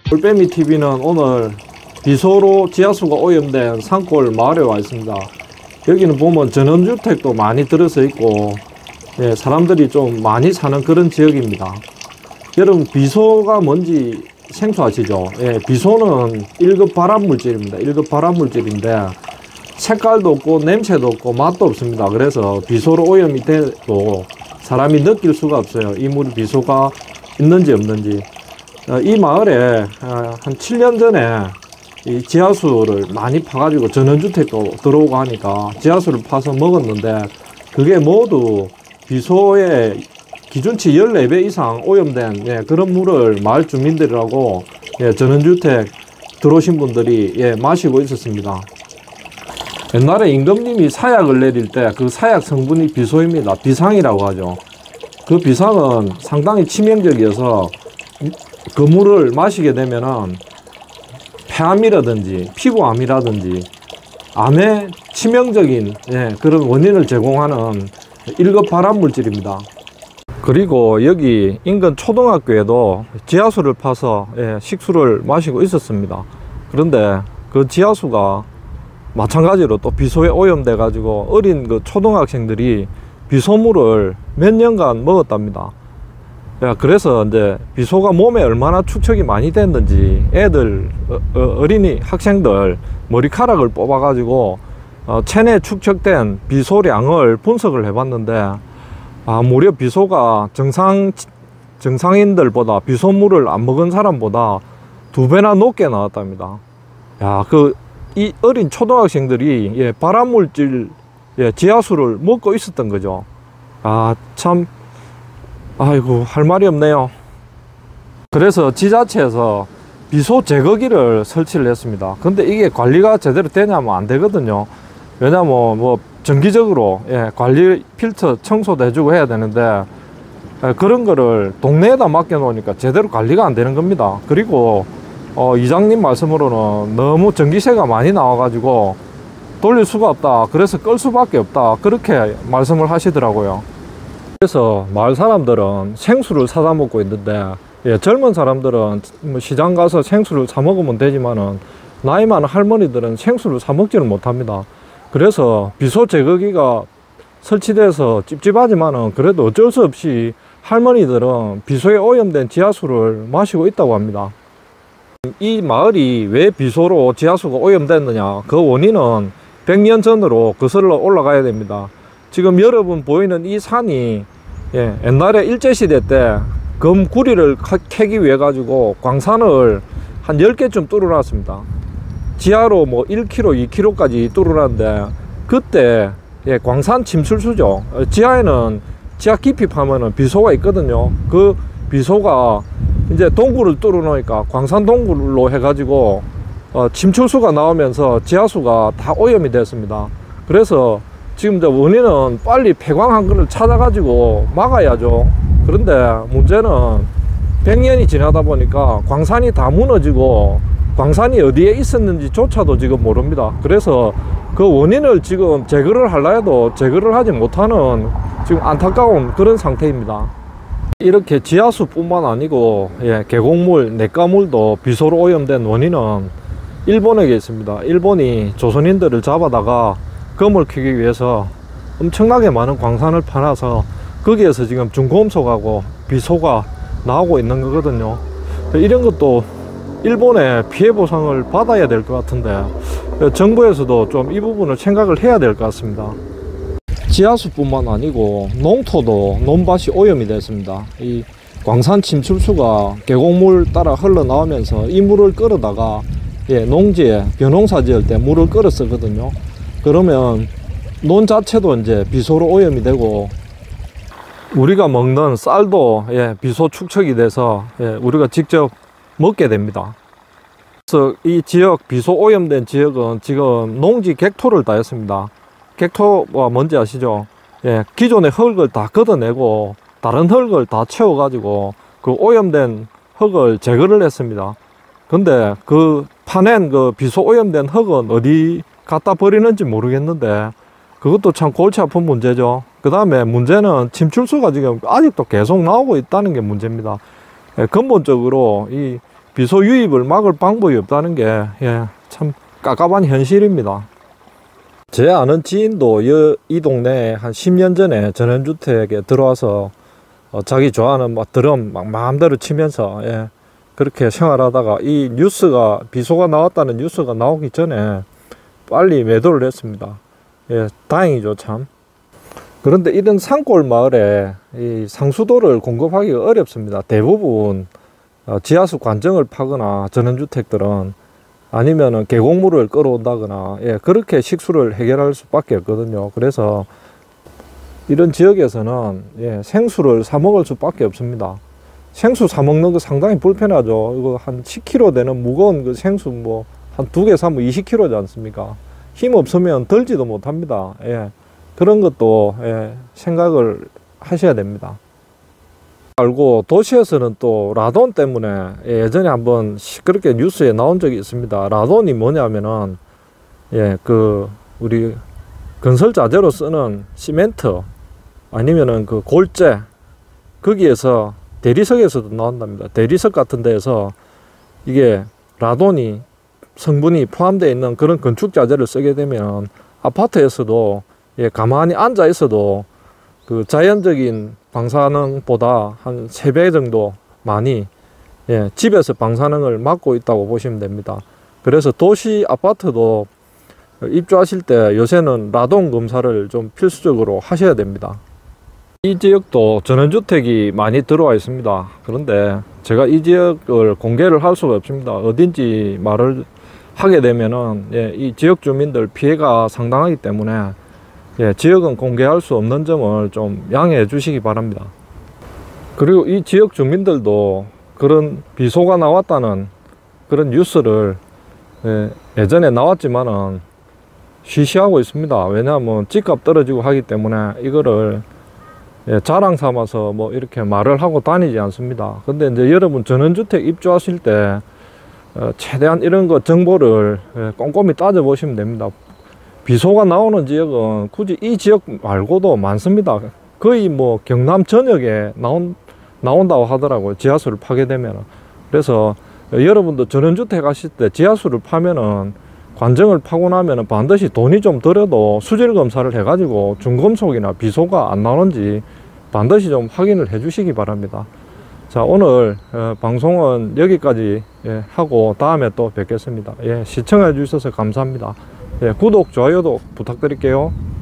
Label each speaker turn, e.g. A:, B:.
A: 올빼미 TV는 오늘 비소로 지하수가 오염된 산골 마을에 와 있습니다. 여기는 보면 전원주택도 많이 들어서 있고 사람들이 좀 많이 사는 그런 지역입니다. 여러분, 비소가 뭔지 생소하시죠? 비소는 1급 발암물질입니다. 1급 발암물질인데 색깔도 없고 냄새도 없고 맛도 없습니다. 그래서 비소로 오염이 돼도 사람이 느낄 수가 없어요. 이 물이 비소가 있는지 없는지. 이 마을에 한 7년 전에 이 지하수를 많이 파가지고 전원주택도 들어오고 하니까 지하수를 파서 먹었는데 그게 모두 비소의 기준치 14배 이상 오염된 그런 물을 마을 주민들이라고 전원주택 들어오신 분들이 마시고 있었습니다. 옛날에 임금님이 사약을 내릴 때 그 사약 성분이 비소입니다. 비상이라고 하죠. 그 비상은 상당히 치명적이어서 그 물을 마시게 되면은 폐암이라든지 피부암이라든지 암에 치명적인 그런 원인을 제공하는 1급 발암물질입니다. 그리고 여기 인근 초등학교에도 지하수를 파서 식수를 마시고 있었습니다. 그런데 그 지하수가 마찬가지로 또 비소에 오염돼 가지고 어린 그 초등학생들이 비소물을 몇 년간 먹었답니다. 그래서 이제 비소가 몸에 얼마나 축적이 많이 됐는지 애들 어린이 학생들 머리카락을 뽑아 가지고 체내에 축적된 비소량을 분석을 해 봤는데 무려 비소가 정상인들보다 비소물을 안 먹은 사람보다 2배나 높게 나왔답니다. 이 어린 초등학생들이 발암물질 지하수를 먹고 있었던 거죠. 참 아이고 할 말이 없네요. 그래서 지자체에서 비소 제거기를 설치를 했습니다. 근데 이게 관리가 제대로 되냐면 안 되거든요. 왜냐면 뭐 정기적으로 관리 필터 청소도 해주고 해야 되는데 그런 거를 동네에다 맡겨 놓으니까 제대로 관리가 안 되는 겁니다. 그리고 이장님 말씀으로는 너무 전기세가 많이 나와 가지고 돌릴 수가 없다, 그래서 끌 수밖에 없다, 그렇게 말씀을 하시더라고요. 그래서 마을 사람들은 생수를 사다 먹고 있는데 젊은 사람들은 뭐 시장 가서 생수를 사 먹으면 되지만은 나이 많은 할머니들은 생수를 사 먹지를 못합니다. 그래서 비소 제거기가 설치돼서 찝찝하지만은 그래도 어쩔 수 없이 할머니들은 비소에 오염된 지하수를 마시고 있다고 합니다. 이 마을이 왜 비소로 지하수가 오염됐느냐, 그 원인은 100년 전으로 거슬러 올라가야 됩니다. 지금 여러분 보이는 이 산이 옛날에 일제시대 때 금구리를 캐기 위해 가지고 광산을 한 10개쯤 뚫어놨습니다. 지하로 뭐 1km, 2km까지 뚫어놨는데 그때 광산 침출수죠. 지하에는 지하 깊이 파면은 비소가 있거든요. 그 비소가 이제 동굴을 뚫어 놓으니까 광산 동굴로 해가지고 침출수가 나오면서 지하수가 다 오염이 됐습니다. 그래서 지금 이제 원인은 빨리 폐광한 거를 찾아가지고 막아야죠. 그런데 문제는 100년이 지나다 보니까 광산이 다 무너지고 광산이 어디에 있었는지 조차도 지금 모릅니다. 그래서 그 원인을 지금 제거를 하려 해도 제거를 하지 못하는 지금 안타까운 그런 상태입니다. 이렇게 지하수뿐만 아니고 계곡물, 냇가물도 비소로 오염된 원인은 일본에 있습니다. 일본이 조선인들을 잡아다가 금을 캐기 위해서 엄청나게 많은 광산을 파놔서 거기에서 지금 중금속하고 비소가 나오고 있는 거거든요. 이런 것도 일본에 피해 보상을 받아야 될 것 같은데 정부에서도 좀 이 부분을 생각을 해야 될 것 같습니다. 지하수뿐만 아니고 농토도 논밭이 오염이 됐습니다. 이 광산 침출수가 계곡물 따라 흘러나오면서 이 물을 끌어다가 농지에 벼농사 지을 때 물을 끌어 쓰거든요. 그러면 논 자체도 이제 비소로 오염이 되고 우리가 먹는 쌀도 비소 축적이 돼서 우리가 직접 먹게 됩니다. 그래서 이 지역, 비소 오염된 지역은 지금 농지 객토를 다 했습니다. 객토가 뭔지 아시죠? 기존의 흙을 다 걷어내고 다른 흙을 다 채워가지고 그 오염된 흙을 제거를 했습니다. 근데 그 파낸 그 비소 오염된 흙은 어디 갖다 버리는지 모르겠는데 그것도 참 골치 아픈 문제죠. 그 다음에 문제는 침출수가 지금 아직도 계속 나오고 있다는 게 문제입니다. 근본적으로 이 비소 유입을 막을 방법이 없다는 게 참 깝깝한 현실입니다. 제 아는 지인도 이 동네에 한 10년 전에 전원주택에 들어와서 자기 좋아하는 막 드럼 막 마음대로 치면서 그렇게 생활하다가 이 뉴스가 비소가 나왔다는 뉴스가 나오기 전에 빨리 매도를 했습니다. 다행이죠 참. 그런데 이런 산골 마을에 이 상수도를 공급하기가 어렵습니다. 대부분 지하수 관정을 파거나 전원주택들은 아니면은 계곡물을 끌어온다거나 그렇게 식수를 해결할 수밖에 없거든요. 그래서 이런 지역에서는 생수를 사 먹을 수밖에 없습니다. 생수 사 먹는 거 상당히 불편하죠. 이거 한 10kg 되는 무거운 그 생수 뭐 한 2개 사면 20kg지 않습니까? 힘 없으면 들지도 못합니다. 그런 것도 생각을 하셔야 됩니다. 알고 도시에서는 또 라돈 때문에 예전에 한번 시끄럽게 뉴스에 나온 적이 있습니다. 라돈이 뭐냐면은 그 우리 건설 자재로 쓰는 시멘트 아니면은 그 골재 거기에서 대리석에서도 나온답니다. 대리석 같은 데에서 이게 라돈이 성분이 포함되어 있는 그런 건축 자재를 쓰게 되면 아파트에서도 가만히 앉아 있어도 그 자연적인 방사능보다 한 3배 정도 많이 집에서 방사능을 막고 있다고 보시면 됩니다. 그래서 도시 아파트도 입주하실 때 요새는 라돈 검사를 좀 필수적으로 하셔야 됩니다. 이 지역도 전원주택이 많이 들어와 있습니다. 그런데 제가 이 지역을 공개를 할 수가 없습니다. 어딘지 말을 하게 되면은 이 지역 주민들 피해가 상당하기 때문에 지역은 공개할 수 없는 점을 좀 양해해 주시기 바랍니다. 그리고 이 지역 주민들도 그런 비소가 나왔다는 그런 뉴스를 예전에 나왔지만은 쉬쉬하고 있습니다. 왜냐하면 집값 떨어지고 하기 때문에 이거를 자랑 삼아서 뭐 이렇게 말을 하고 다니지 않습니다. 근데 이제 여러분 전원주택 입주하실 때 최대한 이런 거 정보를 꼼꼼히 따져 보시면 됩니다. 비소가 나오는 지역은 굳이 이 지역 말고도 많습니다. 거의 뭐 경남 전역에 나온다고 하더라고요. 지하수를 파게 되면. 그래서 여러분도 전원주택 하실 때 지하수를 파면은 관정을 파고 나면은 반드시 돈이 좀 들어도 수질 검사를 해가지고 중금속이나 비소가 안 나오는지 반드시 좀 확인을 해 주시기 바랍니다. 자, 오늘 방송은 여기까지 하고 다음에 또 뵙겠습니다. 시청해 주셔서 감사합니다. 구독, 좋아요도 부탁드릴게요.